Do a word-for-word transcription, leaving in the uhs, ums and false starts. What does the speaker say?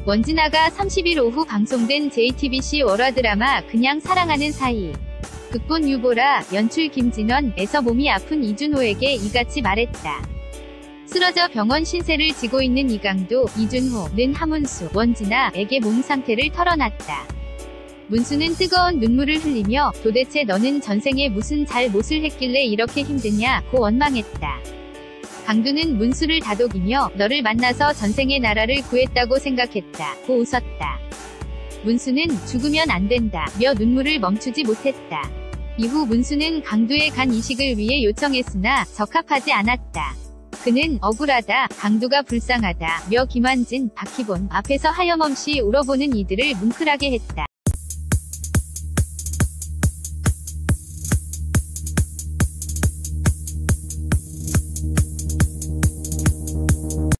원진아가 삼십일 오후 방송된 제이티비씨 월화 드라마 그냥 사랑하는 사이. 극본 유보라, 연출 김진원에서 몸이 아픈 이준호에게 이같이 말했다. 쓰러져 병원 신세를 지고 있는 이강도, 이준호는 하문수, 원진아에게 몸 상태를 털어놨다. 문수는 뜨거운 눈물을 흘리며 도대체 너는 전생에 무슨 잘못을 했길래 이렇게 힘드냐고 원망했다. 강두는 문수를 다독이며 너를 만나서 전생의 나라를 구했다고 생각했다고 웃었다. 문수는 죽으면 안 된다며 눈물을 멈추지 못했다. 이후 문수는 강두의 간 이식을 위해 요청했으나 적합하지 않았다. 그는 억울하다, 강두가 불쌍하다며 김환진, 박희본 앞에서 하염없이 울어보는 이들을 뭉클하게 했다.